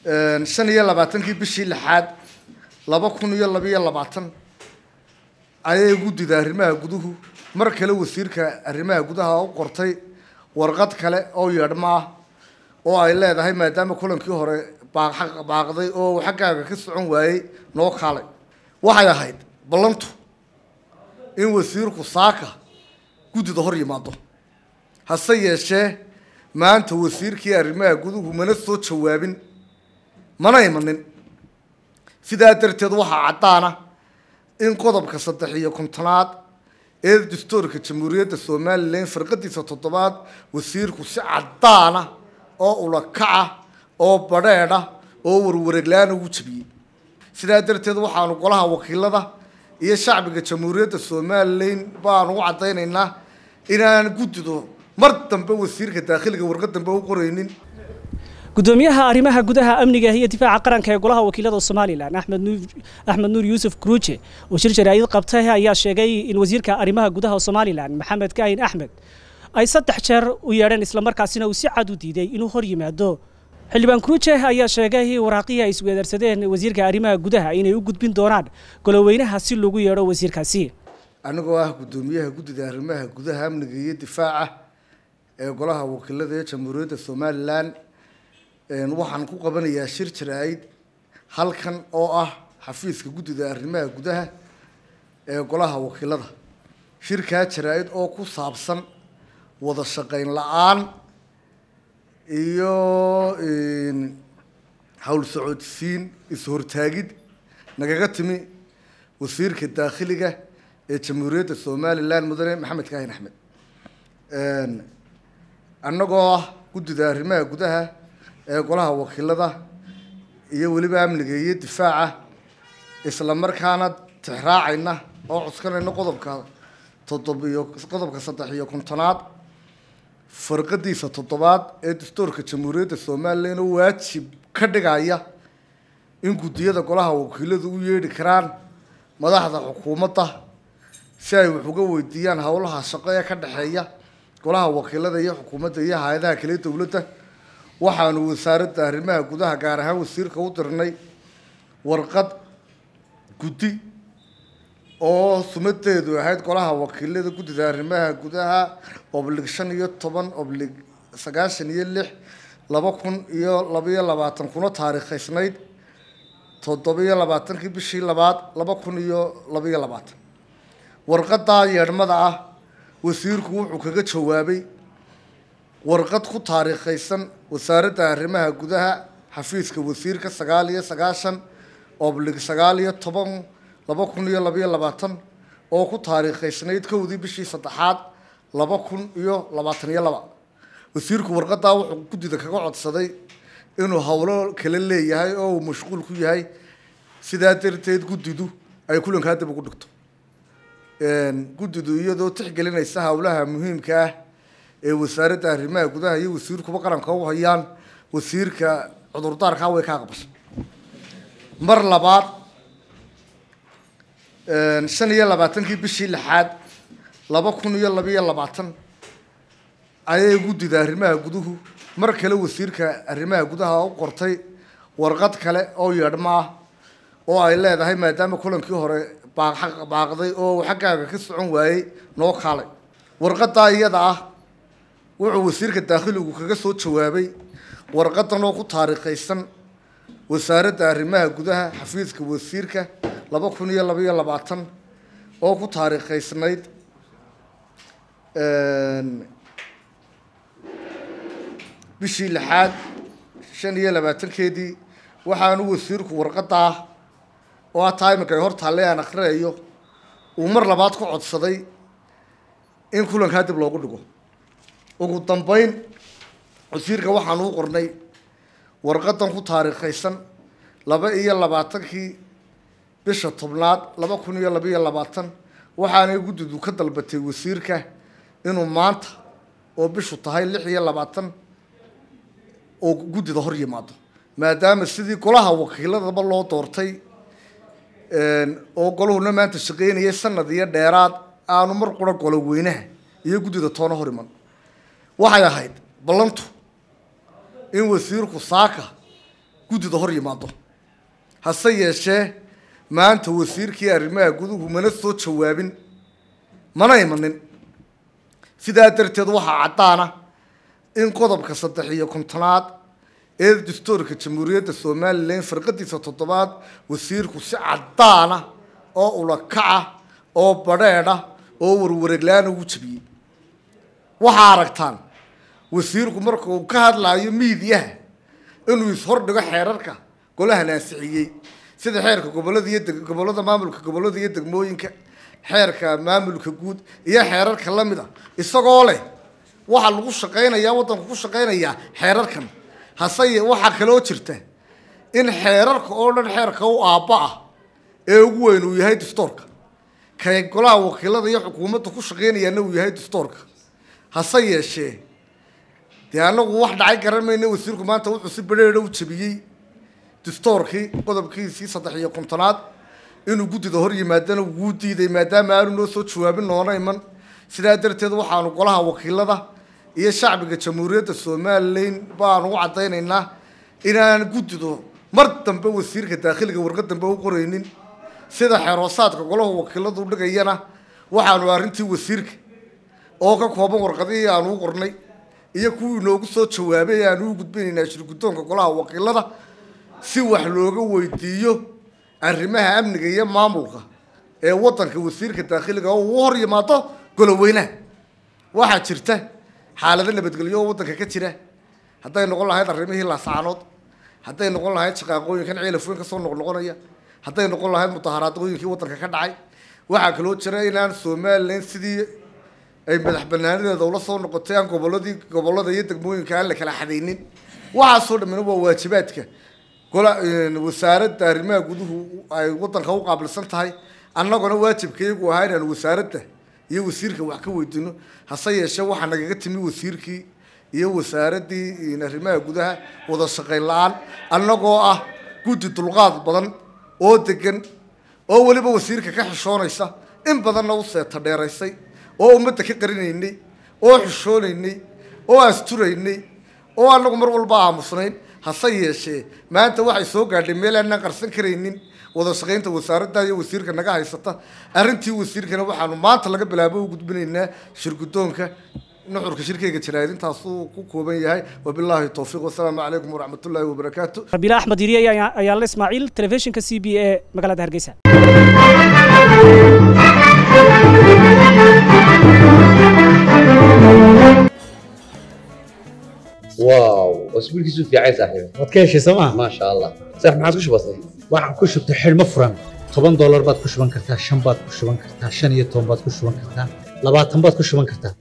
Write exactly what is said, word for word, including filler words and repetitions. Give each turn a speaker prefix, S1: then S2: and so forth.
S1: shan iyo labaatankii bishii lixaad laba kun iyo laba iyo labaatan ayay guddida arrimaha guduhu mar kale wasiirka arrimaha gudaha u qortay warqad kale oo yeedhma ah oo ay leedahay maadaama kulankii hore baaqday oo xaggaaga ka socon waayey noo kaalay waxay ahayd ballantu in wasiirku saaka guddida hor yimaado hase yeeshee maanta wasiirkii arrimaha guduhu mana soo jawaabin mana imanin sidaa darteed waxaa caddaana in qodobka saddex iyo kontonaad ee dastuurka jamhuuriyadda somalilan farqadiisa toddobaad wasiirku si caddaana oo ulakaca oo badheedha oo warwareeglaan ugu jabiyey sidaa darteed waxaanu golaha wakiilada iyo shacbiga jamhuuriyadda somalilan baanu u caddaynaynaa inaan guddidu mar dambe wasiirka daakhiliga warqad dambe u qoraynin
S2: gudoomiyaha arrimaha gudaha amniga iyo difaaca qaranka ee golaha wakiilada Soomaaliland Axmed Nuur Axmed Nuur Yuusuf Kruuje oo shir jaraa'id qabtay ayaa sheegay in wasiirka arrimaha gudaha Soomaaliland Maxamed Kaahin Axmed ay saddex jeer u yeedheen isla markaasina uu si cad u diiday inuu hor yimaado xildhibaan Kruuje ayaa sheegay waraaqihii ay isweedarsadeen wasiirka arrimaha gudaha inay u gudbin doonaan goloweynaha si lagu yeedho wasiirkaasi
S1: anigoo ah gudoomiyaha guddida arrimaha gudaha amniga iyo difaaca ee golaha wakiilada ee jamhuuriyadda Soomaaliland waxaan ku qabanayaa shir jaraa'id halkan oo ah xafiiska guddida arrimaha gudaha ee golaha wakiilada shirkaa jaraa'id oo ku saabsan wada shaqayn la'aan iyo hawl socodsiin is-hortaagid nagaga timi wasiirka daakhiliga ee jamhuuriyadda Soomaaliland mudane Maxamed Kaahin Axmed annagoo ah guddida arrimaha gudaha ee golaha wakiilada iyo waliba amniga iyo difaaca isla markaana tixraacayna oo cuskanayna qodobka toddoba iyo qodobka saddex iyo kontonaad farqadiisa toddobaad ee dastuurka jamhuuriyadda Soomaaliland oo waajib ka dhigaya in guddiyada golaha wakiiladu u yeedhi karaan madaxda xukuumadda si ay wax uga weydiiyaan howlaha shaqo ee ka dhaxeeya golaha wakiilada iyo xukuumadda iyo hay'adaha kale ee dawladda waxaanu wasaaradda arrimaha gudaha gaar ahaan wasiirka u dirnay warqad guddi oo sumadeedu ahayd golaha wakiilada guddida arrimaha gudaha oblig shan iyo toban oblig sagaashan iyo lix laba kun iyo laba iyo labaatan kuna taariikhaysnayd toddoba iyo labaatankii bishii labaad laba kun iyo laba iyo labaatan warqadaa yeedhmada ah wasiirku wuxuu kaga jawaabay warqad ku taariikhaysan wasaaradda arrimaha gudaha xafiiska wasiirka sagaal iyo sagaashan oblig sagaal iyo toban laba kun iyo laba iyo labaatan oo ku taariikhaysnayd kowdii bishii saddexaad laba kun iyo labaatan iyo laba wasiirku warqadaa wuxuu guddida kaga codsaday inuu howlo kala leeyahay oo uu mashquul ku yahay sidaa darteed guddidu ay kulankaa dib ugu dhigto guddidu iyadoo tixgelinaysa howlaha muhiimka ah ee wasaaradda arrimaha gudaha iyo wasiirkuba qaranka u hayaan wasiirka cudurdaarka way ka aqbashay mar labaad shan iyo labaatankii bishii lixaad laba kun iyo laba iyo labaatan ayay guddida arrimaha guduhu mar kale wasiirka arrimaha gudaha u qortay warqad kale oo yeedhma ah oo ay leedahay maadaama kulankii hore baaqday oo xaggaaga ka socon waayey noo kaalay warqadaa iyada ah wuxuu wasiirka daakhiligu kaga soo jawaabay warqadan oo ku taariikhaysan wasaaradda arrimaha gudaha xafiiska wasiirka laba kun iyo laba iyo labaatan oo ku taariikhaysnayd bishii lixaad shan iyo labaatankeedii waxaanu wasiirku warqadaa oo ah taimika ay hor taalle aan akhriyayo uu mar labaad ku codsaday in kulankaa dib loogu dhigo ugu dambeyn wasiirka waxaanu u qornay warqadan ku taariikhaysan laba iyo labaatankii bisha tobnaad laba kun iyo laba iyo labaatan waxaanay guddidu ka dalbatay wasiirka inuu maanta oo bishu tahay lix iyo labaatan oo guddida hor yimaado maadaama sidii golaha wakiiladaba loo doortay oo goluhuna maanta shaqeynayay sanad iyo dheeraad aanu mar qura golo weynaha iyo guddida toona hor iman waxay ahayd ballantu in wasiirku saaka guddida hor yimaado hase yeeshee maanta wasiirkii arrimaha guduhu mana soo jawaabin mana imanin sidaa darteed waxaa caddaana in qodobka saddex iyo kontonaad ee dastuurka jamhuuriyadda somalilan farqadiisa toddobaad wasiirku si caddaana oo ulakaca oo badheedha oo warwareeglaan ugu jabiyey waxaa aragtaan wasiirku marka uu ka hadlaayo miidiyaha inuu ishordhigo xeerarka golaha naasixiyey sida xeerka gobolada iyo gobolada maamulka gobolada iyo degmooyinka xeerka maamulka guud iyo xeerarka la mid ah isagoo leh waxa lagu shaqeynayaa wadanku ku shaqeynayaa xeerarkan hase waxa kale oo jirta in xeerarka oo dhan xeerka uu aabba ah ee ugu weyn uu yahay dastuurka kay golaha wakiilada iyo xukuumadda ku shaqeynayaana uu yahay dastuurka hase yeeshee dee anagu wax dhacay garanmayna wasiirku maanta wuxuu si badheedha u jabiyey dastuurkii qodobkiisii saddex iyo kontonaad inuu guddida hor yimaadana wuu diiday maadaama aanu noo soo jawaabin noona iman sidaa darteed waxaanu golaha wakiilada iyo shacbiga jamhuuriyadda somalilan baanu u caddaynaynaa inaan guddidu mar dambe wasiirka daakhiliga warqad dambe u qoraynin sida xeroosaadka golaha wakiiladu dhigayana waxaanu arrintii wasiirka oo ka kooban warqadihii aanu u qornay iyo kuwii inoogu soo jawaabay aanu u gudbinaynaa shirguddoonka golaha wakiilada si wax looga weydiiyo arrimaha amniga iyo maamulka ee wadanka wasiirka daakhiliga oo uu hor yimaado goloweynaha waxaa jirta xaalado nabadgelyo oo wadanka ka jira hadday noqon lahayd arrimihii laasaanood hadday noqon lahayd shaqaaqooyinkan ceelafooyin ka soo noqnoqonaya hadday noqon lahayd mudaharaadooyinkii wadanka ka dhacay waxaa kaloo jira inaan somalilan sidii ay madax banaanadeeda ula soo noqotay aan goboladii gobolada iyo degmooyinka aan la kala xadaynin waxaasoo dhammina waa waajibaadka gola wasaaradda arrimaha guduhu ay wadanka u qaabilsan tahay annaguna waajibkaygu ahaa inaan wasaaradda iyo wasiirka wax ka weydiino hase yeeshee waxaa nagaga timi wasiirkii iyo wasaaraddii arrimaha gudaha wada shaqayn la-aan annagoo ah guddi dulqaad badan oo degan oo weliba wasiirka ka xishoonaysa in badanna u seeta dheeraysay oo ummadda ka qarinaynay oo xishoonaynay oo asturaynay oo annagu mar walba aamusnayn hase yeeshee maanta waxay soo gaadhay meel aanaan qarsan karaynin wada shaqaynta wasaaradda iyo wasiirka naga haysata arrintii wasiirkana waxaanu maanta laga bilaabo u gudbinaynaa shirguddoonka nuxurka shirkeyga jaraa'idintaasuu ku kooban yahay wabilaahi towfiiq wasalaamu calaykum waraxmatullaahi wabarakaatu
S2: rabiila axmed yiriye ayaa la ismaaciil telefishinka c b a magaalada hargeysa
S3: واو اسبوع كيسو في عايز صاحبي
S4: wadkeeshi sama
S3: ما شاء الله صح ما عادش بسيط
S4: waxaan ku shubtay xilmo furan toban dollar baad ku shuban kartaa shan baad ku shuban kartaa shan iyo toban baad ku shuban kartaa labaatan baad ku shuban kartaa